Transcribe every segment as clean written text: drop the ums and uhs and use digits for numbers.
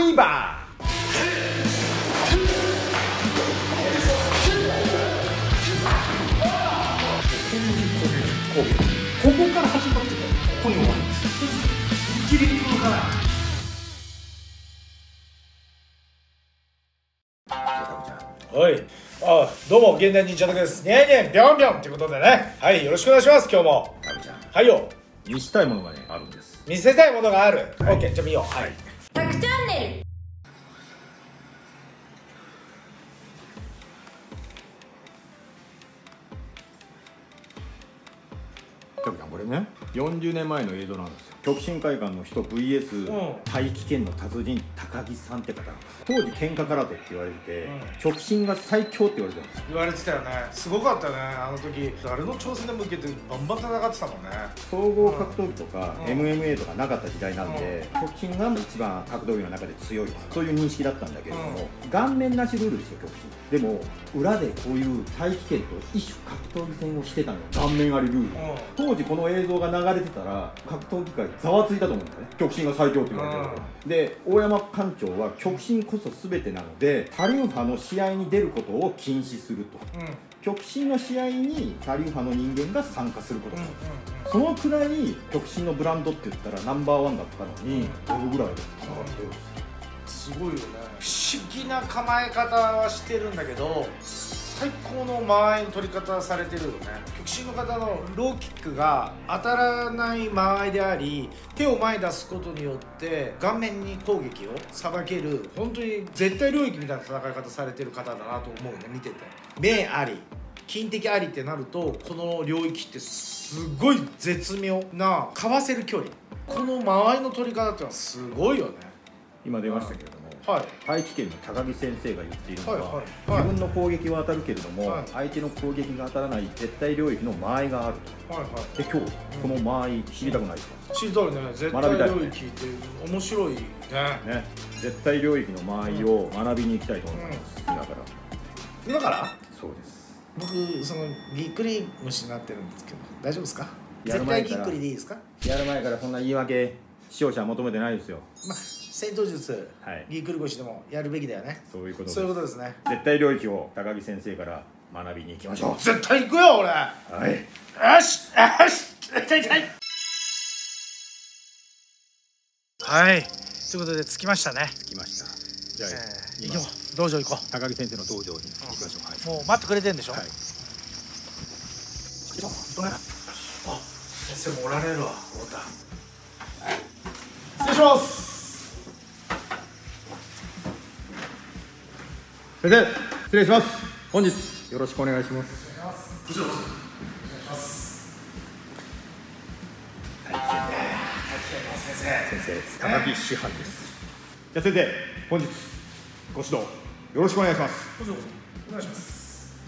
イバー。ここから始まってここに終わるんです。ギリギリから。はい、どうも現代忍者のです。ねえねえぴょんぴょんということでね、はい、よろしくお願いします。今日もタクちゃん、はいよ、 見せたいものがねあるんです。 見せたいものがある。オッケー、じゃあ見よう。はい、 タクチャンネル。 タクちゃん、これね40年前の映像なんですよ。極真会館の人 VS、大気圏の達人高木さんって方なんです。当時喧嘩空手って言われてて、極真が最強って言われてたんです。 言われてたよね。すごかったね、あの時。誰の挑戦で向けてバンバン戦ってたもんね。 総合格闘技とか、MMA とかなかった時代なんで、極真が一番格闘技の中で強いと、そういう認識だったんだけれども、顔面なしルールですよ、極真。でも裏でこういう大気圏と異種格闘技戦をしてたのよ、顔面ありルール。当時この映像が流れてたら格闘技界ざわついたと思うんだよね。極真が最強って言われてるから。で、大山館長は極真こそ全てなので他流派の試合に出ることを禁止すると、極真の試合に他流派の人間が参加することだ、そのくらい極真のブランドって言ったらナンバーワンだったのに、僕ぐらいで戦ってる。 すごいよね。不思議な構え方はしてるんだけど、最高の間合いの取り方されてるよね。極真の方のローキックが当たらない間合いであり、手を前に出すことによって顔面に攻撃をさばける、本当に絶対領域みたいな戦い方されてる方だなと思うね、見てて。目あり金的ありってなると、この領域ってすごい絶妙なかわせる距離、この間合いの取り方ってのはすごいよね。 今出ましたけれども、大気圏の高木先生が言っているのは、自分の攻撃は当たるけれども、相手の攻撃が当たらない絶対領域の間合いがあると。で、今日この間合い知りたくないですか？ 知りたいね。絶対領域って面白いね。 絶対領域の間合いを学びに行きたいと思います。 今からそうです。 僕そのぎっくり虫になってるんですけど、大丈夫ですか？絶対ぎっくりでいいですか？ やる前からそんな言い訳視聴者は求めてないですよ。 戦闘術、ぎっくり腰でもやるべきだよね。 そういうことです。 そういうことですね。 絶対領域を高木先生から学びに行きましょう。 絶対行くよ俺。はい。よしよし。痛い痛い。はい。ということで着きましたね。 着きました。じゃあ行こう。道場行こう。 高木先生の道場に行きましょう。 もう待ってくれてるんでしょ。はい。先生もおられるわ。太田。失礼します。 先生、失礼します。本日よろしくお願いします。 先生、高木師範です。じゃあ先生、本日ご指導よろしくお願いします。 お願いします。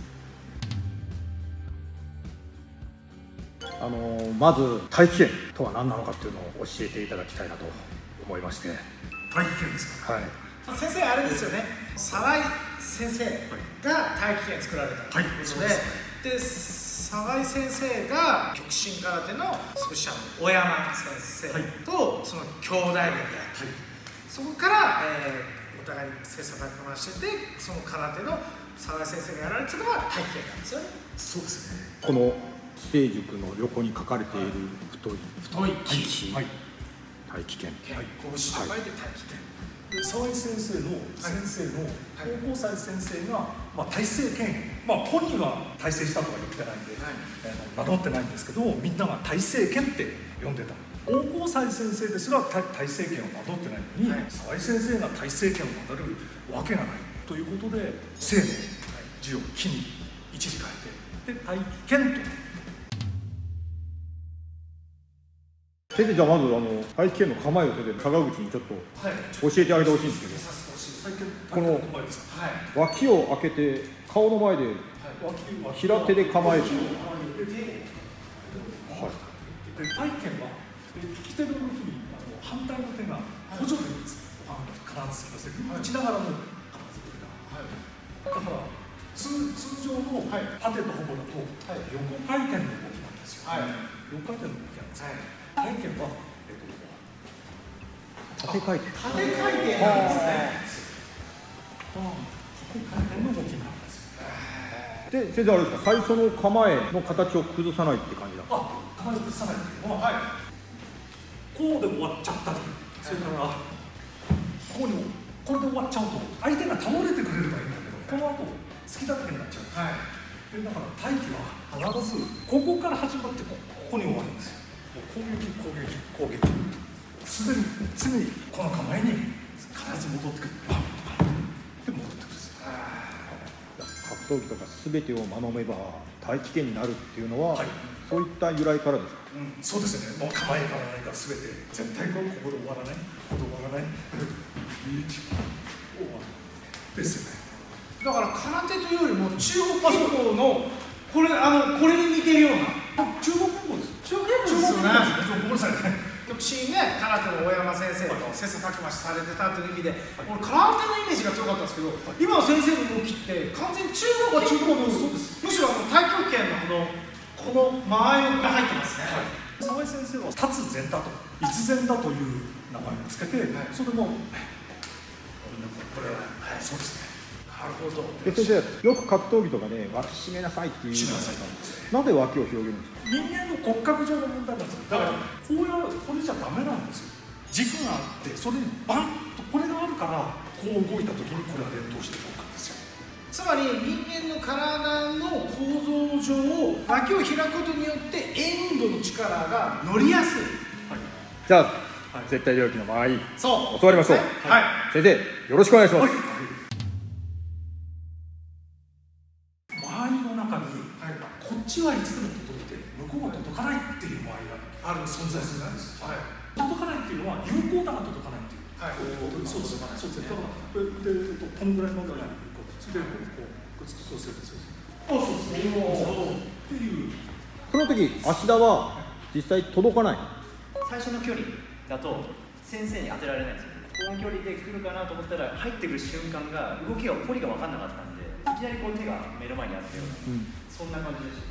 まず大気圏とは何なのかっていうのを教えていただきたいなと思いまして。 大気圏ですか？はい。先生あれですよね。沢井先生が大気圏作られたということで、沢井先生が極真空手のスペシャル小山先生とその兄弟連であったり、そこから、お互いに切磋琢磨してて、その空手の沢井先生がやられてたのが大気圏なんですよね。そうですね。 この寄生塾の横に書かれている太い木、大気圏、 拳と書いて大気圏。 沢井先生の高校生先生が、大成拳、本人は大成したとは言ってないんで、名乗ってないんですけど、みんなが大成拳って呼んでた。高校生先生ですら大成拳を名乗ってないのに、沢井先生が大成拳を名乗るわけがないということで、生の字を木に一字変えて、で大気拳と。 先生、じゃあまず大気圏の構えを坂口にちょっと教えてあげてほしいんですけど、この脇を開けて顔の前で平手で構える。 大気拳は利き手の動きに反対の手が補助で必ずしません。打ちながらも必ずこれが。だから通常の縦とほぼだと横回転の動きなんですよ。横回転の動きなんです。大気拳は縦回転。 縦回転なんですね。 縦回転の動きなんですよ。 で先生あれですか、最初の構えの形を崩さないって感じだ。 構えを崩さないっていうのは、こうで終わっちゃったり、それからここにもこれで終わっちゃうと相手が倒れてくれればいいんだけど、この後突き立てになっちゃうんです。でだから大気は必ずここから始まってここに終わるんですよ。もう攻撃攻撃攻撃、常にこの構えに必ず戻ってくる。で戻ってくるんですよ。 格闘技とか全てを学べば大気圏になるっていうのは、そういった由来からですか。 そうですね。もう構えから何か全て絶対ここで終わらない、ここで終わらない、ですよね。 だから空手というよりも中国拳法のこれに似てるような中国拳法です。 中国拳法ですよね。 ごめんなさいね。 極真ね、空手の大山先生と切磋琢磨されてたという意味で、俺空手のイメージが強かったんですけど、今の先生の動きって完全に中国拳法の、むしろ太極拳のこの間合いが入ってますね。 沢井先生は立つ前だと立前だという名前をつけて、それもこれはそうですね。 なるほど。 で先生、よく格闘技とかで脇締めなさいっていうじゃないですか。なぜ脇を広げるんですか。 人間の骨格上の問題なんですよ。だからこれじゃダメなんですよ。軸があってそれにバンとこれがあるからこう動いた時にこれが連動して動くんですよ。 つまり人間の体の構造上、脇を開くことによって円運動の力が乗りやすい。 じゃあ、絶対領域の場合、 そう教わりましょう。先生、よろしくお願いします。 間合いの中に、こっちはいつでも届いて向こうは届かないっていう間合いがある存在するんです。届かないっていうのは有効だが届かないっていう。そうです。そうです。だからこのぐらいのぐらい。それでそうするんですよ。そうですね。っていう。 その時芦田は実際届かない。 最初の距離だと先生に当てられないんですよ。この距離で来るかなと思ったら入ってくる瞬間が動きが彫りが分かんなかったんで、いきなりこう手が目の前にあったような、そんな感じでした。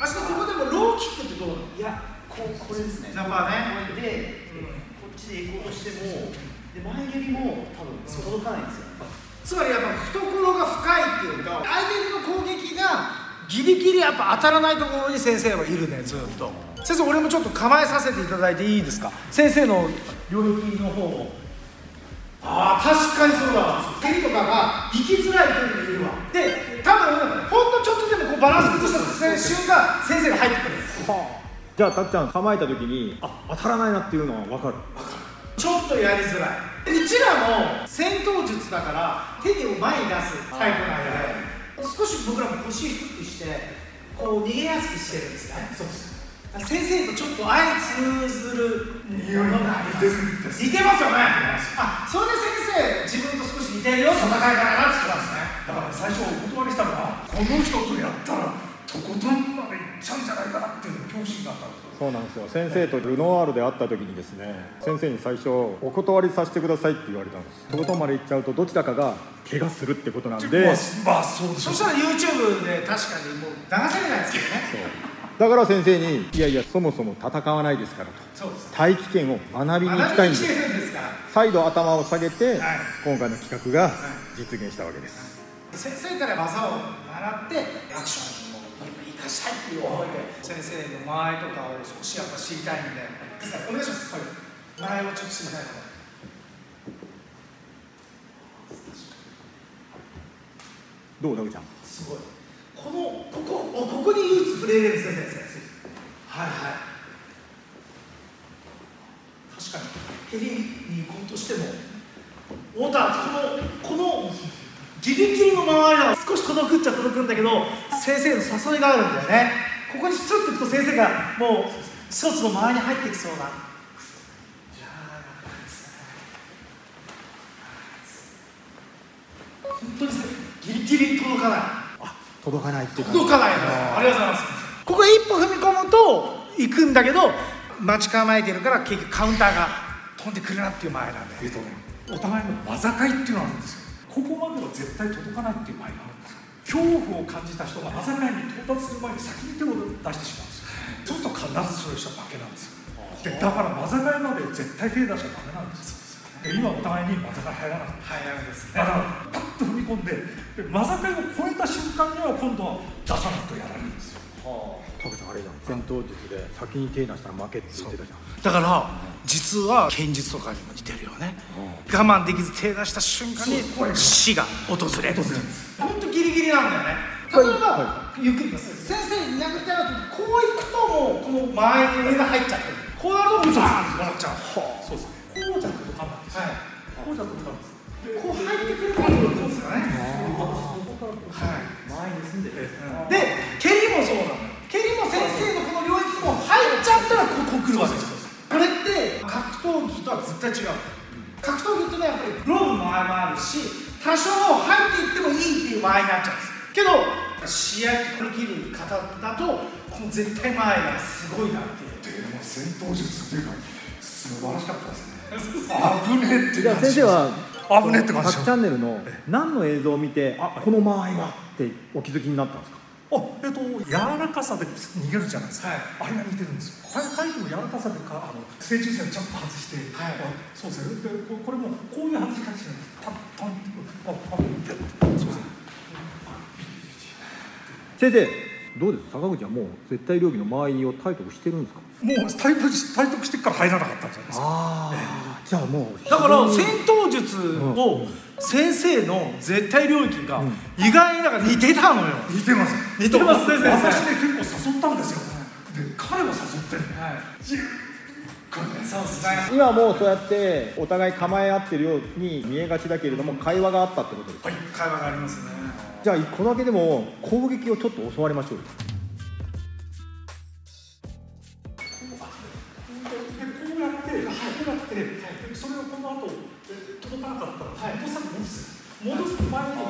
芦田、ここでもローキックってどうなの？ いや、これですね。 ジャパーね。 で、こっちで行こうとしても、で前蹴りも多分届かないんですよ。 つまりやっぱ懐が深いっていうか、相手の攻撃がギリギリやっぱ当たらないところに先生はいるね、ずっと。先生、俺もちょっと構えさせていただいていいですか。先生の領域の方を。確かにそうだ。蹴りとかが行きづらい距離にいるわ。で、多分ほんのちょっとでもこうバランス崩した瞬間、先生が入ってくるんです。 じゃあたっちゃん構えた時に当たらないなっていうのは分かる。 ちょっとやりづらい。うちらも戦闘術だから手を前に出すタイプなんで、少し僕らも腰低くしてこう逃げやすくしてるんですね。そうです。先生とちょっと相通ずる匂いが似てるんです。 似てますよね。それで先生自分と少し似てるよ、戦い方がなってきますね。 だから最初お断りしたのはこの人とやったらとことんまでいっちゃうんじゃないかなっていう恐怖心があったんですよ。 そうなんですよ。先生とルノワールで会った時にですね、先生に最初お断りさせてくださいって言われたんです。とことんまで行っちゃうとどちらかが怪我するってことなんで、 そうでしょ。 そしたら YouTube で確かにもう流せれないですけどね。 だから先生にいやいやそもそも戦わないですからと、 そうです。 大気圏を学びに行きたいんです。再度頭を下げて、今回の企画が実現したわけです。 先生から技を習ってアクションにも生かしたいっていう思いで、先生の間合いとかを少しやっぱ知りたいんで、お願いします。間合いをちょっと知りたいので。 どうだうちゃん。 すごい。ここに唯一触れれるんですね、先生。はいはい。確かに蹴りに行こうとしても、太田、このギリギリの周りは少し届くっちゃ届くんだけど、先生の誘いがあるんだよね。ここにスッといくと先生がもう一つの周りに入ってきそうな。本当にギリギリ届かない。 届かないっていうか。 届かないの。ありがとうございます。ここへ一歩踏み込むと行くんだけど、待ち構えてるから結局カウンターが飛んでくるなっていう前なんで。 お互いの技会っていうのがあるんですよ。ここまでは絶対届かないっていう前があるんですよ。恐怖を感じた人が技会に到達する前に先に手を出してしまうんですよ。そうすると必ずそういう人は負けなんですよ。でだから技会まで絶対手出しちゃダメなんですよ。 で今お互いにまさか入らなかった。 はい、ダメですね。 だからパッと踏み込んで、まさかを超えた瞬間には今度は出さないとやられるんですよ。 タクちゃんあれじゃん、戦闘術で先に手出したら負けって言ってたじゃん。 だから実は剣術とかにも似てるよね。我慢できず手出した瞬間に死が訪れる。本当ギリギリなんだよね。例えば、ゆっくり先生に殴りたいなとこういくともうこの周りに上が入っちゃってる。こうやるとバーンって笑っちゃう。 そうです。こうじゃ届かないんですよ。こうじゃ届かないんです。 こう入ってくるからこうですかね。 前に住んでる。 で、蹴りもそうなの。蹴りも先生のこの領域にも入っちゃったらここ来るわけですよ。これって格闘技とは絶対違う。格闘技ってね、やっぱりローブの間もあるし、多少入っていってもいいっていう場合になっちゃうんです。けど試合できる方だとこの絶対前がすごいなっていう。 でも戦闘術っていうか素晴らしかったですね。危ねえって。 じゃあ先生は危ねえって感じ。 各チャンネルの何の映像を見て、あ、この間合いがってお気づきになったんですか？ 柔らかさで逃げるじゃないですか。あれが似てるんですよ。体育の柔らかさで正中線をちゃんと外して、そうですね。でこれもこういう外し方しない。パッパンってそうですね。 先生どうです？坂口はもう絶対領域の間合いを体得してるんですか？ もう体得してから入らなかったんじゃないですか。 じゃあもうだから戦闘術を先生の絶対領域が意外になんか似てたのよ。 似てます。 似てますね。 私ね結構誘ったんですよ。で彼も誘ってる。 そうですね。 今もうそうやってお互い構え合ってるように見えがちだけれども、会話があったってことですか？ はい、会話がありますね。 じゃあこれだけでも攻撃をちょっと教わりましょうよ。 それをこの後届かなかったら戻す前に入っていくん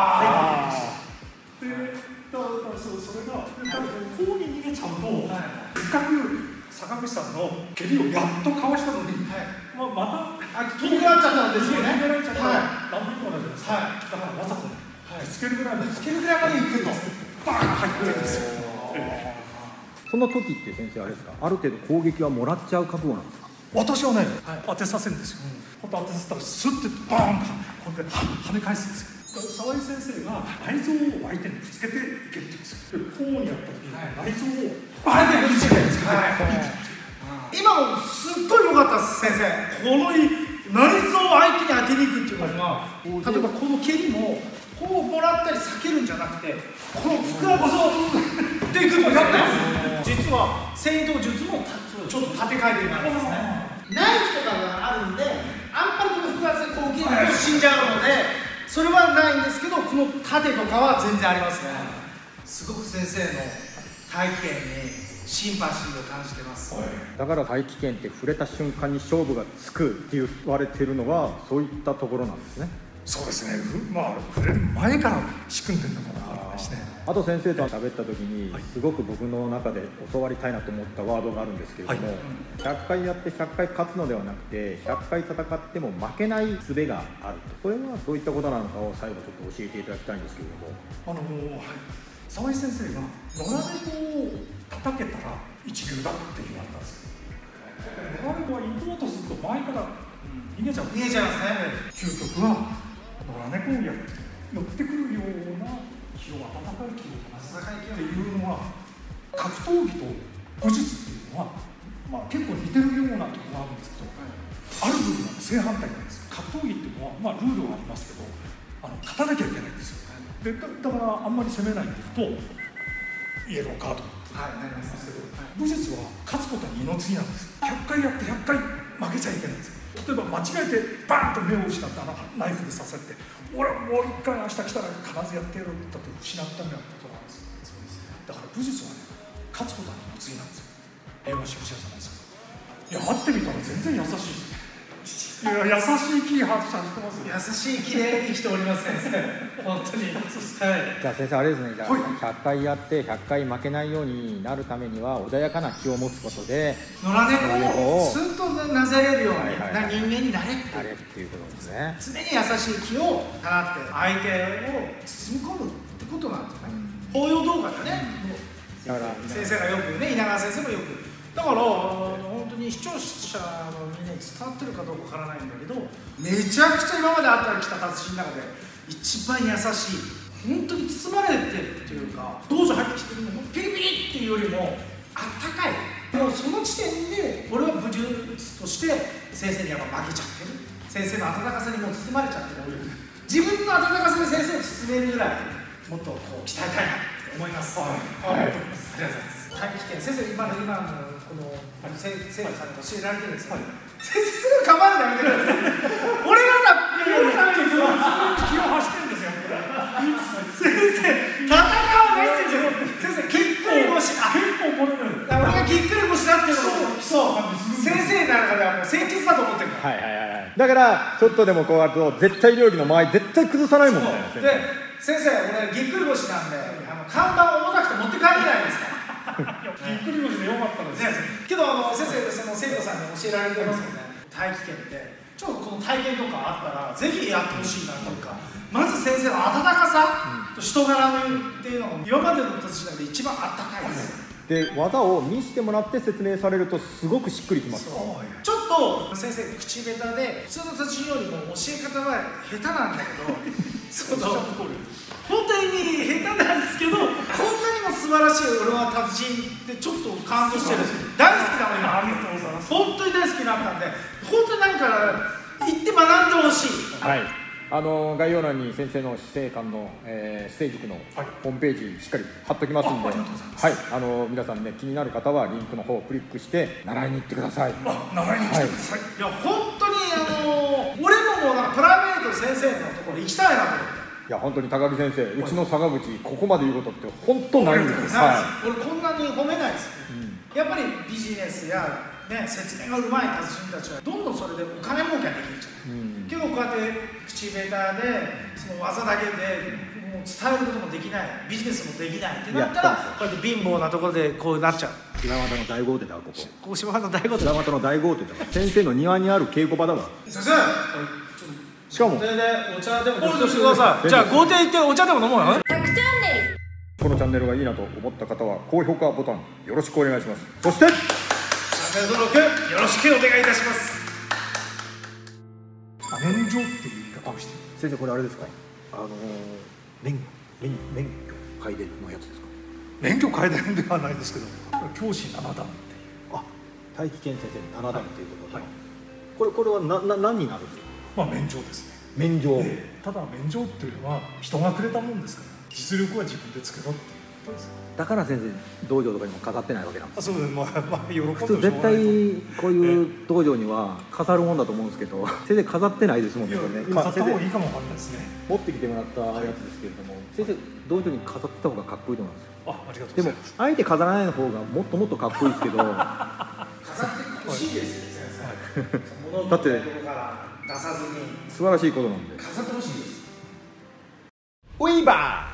ですよ。で、だからそれがこうに逃げちゃうと、せっかく坂口さんの蹴りをやっとかわしたのに、また遠くなっちゃったんですよね。 逃げられちゃったら何分もないじゃないですか。だからわざとね、つけるぐらいまで行くとバーン入ってくるんですよ。 その時って先生あれですか、ある程度攻撃はもらっちゃう覚悟なんですか？ 私はね、当てさせるんですよ。当てさせたらスッてバーンとこうやって跳ね返すんですよ。沢井先生が内臓を相手にぶつけていけるって言うんですよ。こうにやった時に内臓を相手にぶつけて今もすっごい良かったです、先生。この内臓を相手に当てにいくっていうのが、例えばこの蹴りもこうもらったり避けるんじゃなくて、この腹圧をでいくとやって実は戦闘術もちょっと縦回転があるんですね。ナイフとかがあるんで、あんまりこの腹圧でこう切ると死んじゃうので、それはないんですけど、この縦とかは全然ありますね。すごく先生の大気圏にシンパシーを感じてます。 だから大気圏って触れた瞬間に勝負がつくって言われてるのはそういったところなんですね。 そうですね。触れる前から仕組んでるのかなですね。 あと先生と喋った時にすごく僕の中で教わりたいなと思ったワードがあるんですけれども、100回やって100回勝つのではなくて、100回戦っても負けない術があると。これはどういったことなのかを最後ちょっと教えていただきたいんですけれども。 沢井先生が野良猫を叩けたら一流だって言われたんですよ。野良猫は行こうとすると前から逃げちゃうんです。 逃げちゃいますね。 究極は野良猫を寄ってくるような気を温かい気を話すっていうのは、格闘技と武術っていうのは、結構似てるようなところがあるんですけど、ある部分は正反対なんです。格闘技っていうのは、ルールはありますけど、勝たなきゃいけないんですよ。でだからあんまり攻めないでいくとイエローカードになりますけど、武術は勝つことに命なんです。100回やって100回負けちゃいけないんです。例えば間違えてバーンと目を失ったナイフで刺されて、俺はもう一回明日来たら必ずやってやろうって言ったと失ったみたいなことなんです。だから武術はね、勝つことは命なんですよ。平和主義者じゃないですか。いや、会ってみたら全然優しい。いや、優しい気発射してますよ。 優しい気で生きております先生。本当に。 じゃあ先生あれですね。じゃあ100回やって100回負けないようになるためには穏やかな気を持つことで、 野良猫をスンとなざれるような人間になれっていうことですね。 常に優しい気を放って相手を包み込むってことなんですね。法要動画でね。だから先生がよく言うね、稲川先生もよく。だから本当にに視聴者のみんなに伝わってるかどうかわからないんだけど、めちゃくちゃ今まであった来た達人の中で一番優しい、本当に包まれてるっていうか、道場入ってきてもピリピリっていうよりもあったかい。もうその時点で俺は武術として先生にやっぱ負けちゃってる、先生の温かさにもう包まれちゃってる。自分の温かさで先生を包めるぐらいもっとこう鍛えたいなと思います。はい、ありがとうございます。大気圏先生、今のこの生徒さんに教えられてるんですけど、先生すぐ構えるのやめてください。俺がさ、 気を走ってるんですよ。 先生、戦わない先生、ぎっくり腰、 結構これね。 俺がぎっくり腰だっていうのも、そう先生の中ではもう清潔だと思ってるから。 だからちょっとでもこうやると絶対領域の間合い絶対崩さないもんね。 で、先生、俺ぎっくり腰なんで看板重たくて持って帰れないですから。 ぎっくり腰でよかったですけど先生、その生徒さんに教えられてますよね。大気圏ってちょっとこの体験とかあったらぜひやってほしいなというか、まず先生の温かさと人柄っていうのが今までの達人で一番あったかいです。 で、技を見せてもらって説明されるとすごくしっくりきます。 ちょっと先生口下手で普通の達人よりも教え方は下手なんだけど本当に下手なんですけど、こんなにも素晴らしい俺は達人ってちょっと感動してる。大好きなの今。 ありがとうございます。 本当に大好きになったんで、本当になんか行って学んでほしい。 はい、概要欄に先生の姿勢館の、姿勢塾のホームページしっかり貼っときますんで、皆さんね、気になる方はリンクの方をクリックして習いに行ってください。 習いに来てください。 いや本当に俺もなんかプライベート先生のところ行きたいなと思って。 いや本当に高木先生、うちの坂口ここまで言うことって本当ないんですよ。 俺こんなに褒めないです。やっぱりビジネスや説明がうまい達人たちはどんどんそれでお金儲けができるじゃない。けどこうやって口下手でその技だけでもう伝えることもできない、ビジネスもできないってなったら、こうやって貧乏なところでこうなっちゃう。 柴又の大豪邸だわ、ここ柴又の大豪邸。 柴又の大豪邸だわ。先生の庭にある稽古場だわ。 先生、 しかも豪邸でお茶でもごちそうしてください。じゃあ豪邸行ってお茶でも飲もうよ。 このチャンネルがいいなと思った方は高評価ボタンよろしくお願いします。そしてチャンネル登録よろしくお願いいたします。 免状っていう言い方をしてる。 先生、これあれですか、免許改伝のやつですか。 免許改伝ではないですけど、教師7段っていう。 大気圏先生7段ということで、これは何になるんですか。 免状ですね。 免状。 ただ免状っていうのは人がくれたもんですから、実力は自分でつけろっていうことです。 だから先生、道場とかにも飾ってないわけなんです。 そうです。喜んで普通絶対こういう道場には飾るもんだと思うんですけど、先生飾ってないですもんね。これね、 飾った方がいいかもわかんないですね。 持ってきてもらったやつですけれども、先生道場に飾ってた方がかっこいいと思います。 ありがとうでもございます。 あえて飾らない方がもっともっとかっこいいですけど飾ってほしいですよ先生。 だって出さずに素晴らしいことなんで飾ってほしいです。 ウィーバー